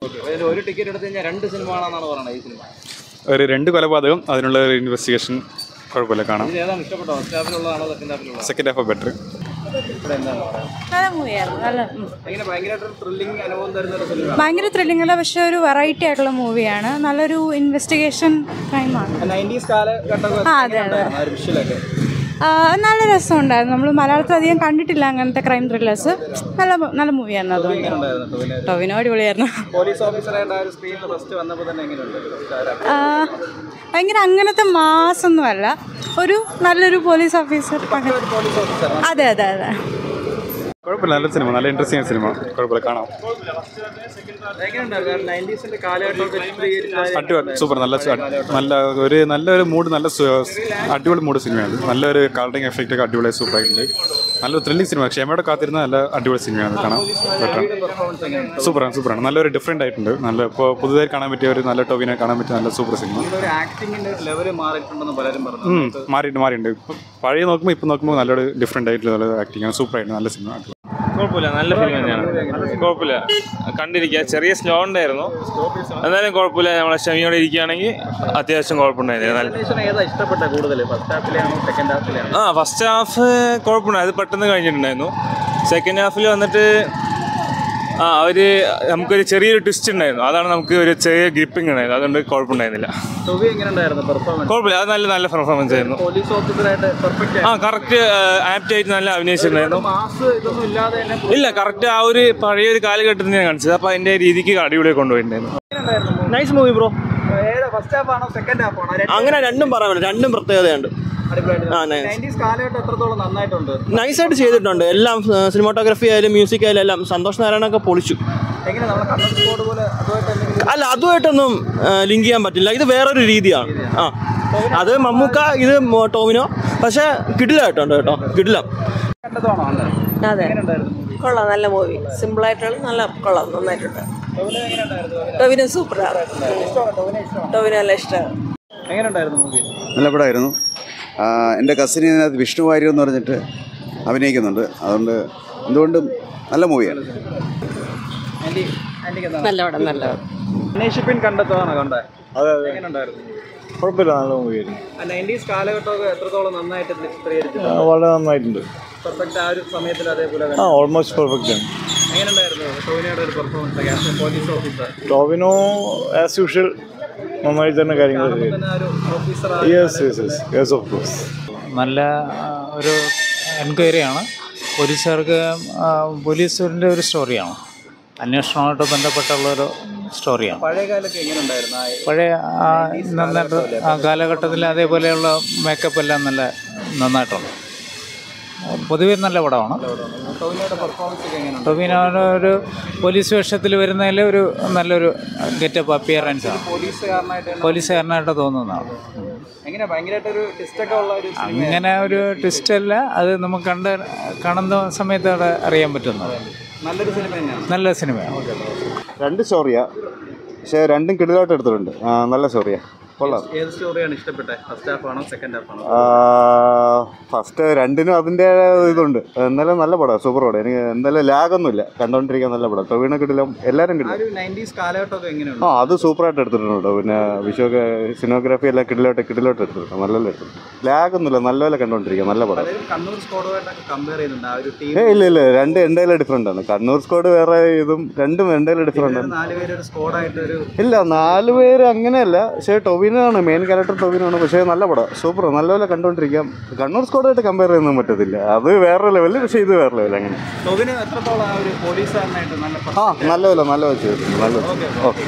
ഒരു ടിക്കറ്റ് എടുത്ത് കഴിഞ്ഞാൽ 2 സിനിമ ആണെന്നാണ് പറയുന്നത് ഈ സിനിമ. ഒരു 2 കൊലപാതകം, അതിനുള്ള ഒരു ഇൻവെസ്റ്റിഗേഷൻ കുഴപ്പമില്ല, കാണാം. ഏതാണ് ഇഷ്ടപ്പെട്ടോ? ഫസ്റ്റ് ഹാഫിലുള്ളതാണോ സെക്കൻഡ് ഹാഫിലുള്ളതാണോ? Second half better. ഭയങ്കര ത്രില്ലിംഗ് അല്ല, പക്ഷെ ഒരു വെറൈറ്റി ആയിട്ടുള്ള മൂവിയാണ്. നല്ലൊരു ഇൻവെസ്റ്റിഗേഷൻ ക്രൈമാണ്. നല്ല രസമുണ്ടായിരുന്നു. നമ്മൾ മലയാളത്തിൽ അധികം കണ്ടിട്ടില്ല അങ്ങനത്തെ ക്രൈം ത്രില്ലേഴ്സ്. നല്ല മൂവിയായിരുന്നു. അതുകൊണ്ട് ടോവിനോ അടിപൊളിയായിരുന്നു. ഭയങ്കര അങ്ങനത്തെ മാസൊന്നുമല്ല, ഒരു നല്ലൊരു പോലീസ് ഓഫീസർ. അതെ അതെ അതെ, കുഴപ്പമില്ല, നല്ല സിനിമ, നല്ല ഇൻട്രസ്റ്റിംഗ് സിനിമ, കുഴപ്പമില്ല, കാണാം. സൂപ്പർ, നല്ലൊരു മൂഡ്, അടിപൊളി മൂഡ് സിനിമയാണ്. നല്ലൊരു കളറിംഗ് എഫക്റ്റ് ഒക്കെ അടിപൊളി സൂപ്പർ ആയിട്ടുണ്ട്. നല്ലൊരു ത്രില്ലിംഗ് സിനിമ, ക്ഷമയോടെ കാത്തിരുന്ന നല്ല അടിപൊളി സിനിമയാണ്, കാണാം. സൂപ്പറാണ്, നല്ലൊരു ഡിഫറെൻ്റ് ആയിട്ടുണ്ട്. നല്ല ഇപ്പോൾ പുതുതായി കാണാൻ പറ്റിയ ഒരു നല്ല ടോവിനെ കാണാൻ പറ്റിയ നല്ല സൂപ്പർ സിനിമ. മാറിയിട്ടുണ്ട്. പഴയ നോക്കുമ്പോൾ ഇപ്പം നോക്കുമ്പോൾ നല്ലൊരു ഡിഫറെൻ്റ് ആയിട്ടുള്ള നല്ല ആക്ടിങ് ആണ്, സൂപ്പർ ആയിട്ട് നല്ല സിനിമ. കുഴപ്പമില്ല, നല്ല ഫിലിം തന്നെയാണ്, കുഴപ്പമില്ല, കണ്ടിരിക്കുക. ചെറിയ സ്ലോ ഉണ്ടായിരുന്നു, എന്നാലും കുഴപ്പമില്ല. നമ്മളെ ക്ഷമയോടെ ഇരിക്കുകയാണെങ്കിൽ അത്യാവശ്യം കുഴപ്പമുണ്ടായിരുന്നു. ഫസ്റ്റ് ഹാഫ് കുഴപ്പമുണ്ടായിരുന്നു, അത് പെട്ടെന്ന് കഴിഞ്ഞിട്ടുണ്ടായിരുന്നു. സെക്കൻഡ് ഹാഫിൽ വന്നിട്ട് നമുക്കൊരു ചെറിയൊരു ട്വിസ്റ്റ് ഉണ്ടായിരുന്നു, അതാണ് നമുക്ക് ഒരു ചെറിയ ഗ്രിപ്പിംഗ് ഉണ്ടായിരുന്നു, അതുകൊണ്ട് കുഴപ്പമുണ്ടായിരുന്നില്ല. കുഴപ്പമില്ല, അത് നല്ല പെർഫോമൻസ് ആയിരുന്നു. കറക്റ്റ് ആപ്റ്റ് ആയിട്ട് നല്ല അഭിനയിച്ചിട്ടുണ്ടായിരുന്നു. ഇല്ല, കറക്റ്റ് ആ ഒരു പഴയ ഒരു കാലഘട്ടത്തിൽ ഞാൻ കാണിച്ചത്, അപ്പോൾ അതിൻ്റെ രീതിക്ക് അടിപൊളിയായി കൊണ്ടുപോയിട്ടുണ്ടായിരുന്നു. Nice movie bro. അങ്ങനെ രണ്ടും പറയാൻ പറ്റും, രണ്ടും പ്രത്യേകതയുണ്ട്. നൈസായിട്ട് ചെയ്തിട്ടുണ്ട് എല്ലാം. സിനിമാറ്റോഗ്രാഫി ആയാലും മ്യൂസിക് ആയാലും എല്ലാം. സന്തോഷ് നാരായണൊക്കെ പൊളിച്ചു. അല്ല, അതുമായിട്ടൊന്നും ലിങ്ക് ചെയ്യാൻ പറ്റില്ല, ഇത് വേറൊരു രീതിയാണ്. അത് മമ്മൂക്ക, ഇത് ടോവിനോ, പക്ഷെ കിടിലായിട്ടുണ്ട് കേട്ടോ, കിടിലം. അതെ, കൊള്ളാം, നല്ല മൂവി, സിമ്പിളായിട്ടുള്ള നല്ല കൊള്ളാം, നന്നായിട്ടുണ്ട്. ടോവിനോ സൂപ്പറാണ്, ടോവിനോ നല്ല ഇഷ്ടമാണ്. നല്ല പടമായിരുന്നു. എൻ്റെ കസിന് ഇതിനകത്ത് വിഷ്ണു വാര്യർ എന്ന് പറഞ്ഞിട്ട് അഭിനയിക്കുന്നുണ്ട്, അതുകൊണ്ട് എന്തുകൊണ്ടും നല്ല മൂവിയാണ്. നല്ല പടം, നല്ല കുഴപ്പമില്ല, നല്ല മൂവിയായിരുന്നു. വളരെ നന്നായിട്ടുണ്ട്. ഓൾമോസ്റ്റ് പെർഫെക്റ്റ് ആണ്. ടോവിനോ ആസ് യൂഷ്വൽ നന്നായി തന്നെ കാര്യങ്ങൾ. നല്ല ഒരു എൻക്വയറിയാണ്. പോലീസിൻ്റെ ഒരു സ്റ്റോറിയാണ്, അന്വേഷണവുമായിട്ട് ബന്ധപ്പെട്ടുള്ളൊരു സ്റ്റോറിയാണ്. പഴയ നന്നായിട്ട് ആ കാലഘട്ടത്തിൽ അതേപോലെയുള്ള മേക്കപ്പ് എല്ലാം നന്നായിട്ടുണ്ട്. പൊതുവെ നല്ല പടമാണ്. ടോവിനോയുടെ ഒരു പോലീസ് വേഷത്തിൽ വരുന്നതിൽ നല്ലൊരു ഗെറ്റപ്പ് അപ്പിയറൻസ് ആണ്. പോലീസുകാരനായിട്ട് തോന്നുന്നതാണ്. അങ്ങനെ ഒരു ട്വിസ്റ്റ് അല്ല, അത് നമുക്ക് കാണുന്ന സമയത്ത് അവിടെ അറിയാൻ പറ്റുന്നത്. നല്ല സിനിമയാണ്. 2 സ്റ്റോറിയാ, പക്ഷേ രണ്ടും കിടിലായിട്ട് എടുത്തിട്ടുണ്ട്. നല്ല സ്റ്റോറിയാ, കൊള്ളാം. ഫസ്റ്റ് രണ്ടിനും അതിൻ്റെ ഇതുണ്ട്. എന്നാലും നല്ല പടം, സൂപ്പർ പടം. എനിക്ക് എന്തായാലും ലാഗൊന്നുമില്ല, കണ്ടോണ്ടിരിക്കാൻ നല്ല പടം. ടോവിനോ കിടിലം, എല്ലാവരും കിടിലം. അത് സൂപ്പറായിട്ട് എടുത്തിട്ടുണ്ട്. പിന്നെ വിഷുവൊക്കെ സിനിമോഗ്രാഫി എല്ലാം കിടിലോട്ട് എടുത്തിട്ടുണ്ട്, നല്ല എടുത്തിട്ടുണ്ട്. ലാഗൊന്നുമില്ല, നല്ലപോലെ കണ്ടോണ്ടിരിക്കാം, നല്ല പടം. ഇല്ല, രണ്ട് എന്തായാലും ഡിഫറെൻ്റ് ആണ്. കണ്ണൂർ സ്ക്വാഡ് വേറെ, ഇതും രണ്ടും എന്തായാലും ഡിഫറെൻ്റ് ആണ്. ഇല്ല, 4 പേര് അങ്ങനെയല്ല, പക്ഷേ ടോവിനോ ആണ് മെയിൻ ക്യാരക്ടർ. ടോവിനോ ആണ്, പക്ഷേ നല്ല പടം, സൂപ്പർ, നല്ലപോലെ കണ്ടോണ്ടിരിക്കാം. കണ്ണൂർ സ്ക്വാഡായിട്ട് കമ്പയർ ചെയ്യാനൊന്നും പറ്റത്തില്ല, അത് വേറെ ലെവല്, പക്ഷേ ഇത് വേറെ ലെവൽ. അങ്ങനെ നല്ലപോലെ ചെയ്തിട്ടുണ്ട്, നല്ലത്. ഓക്കെ.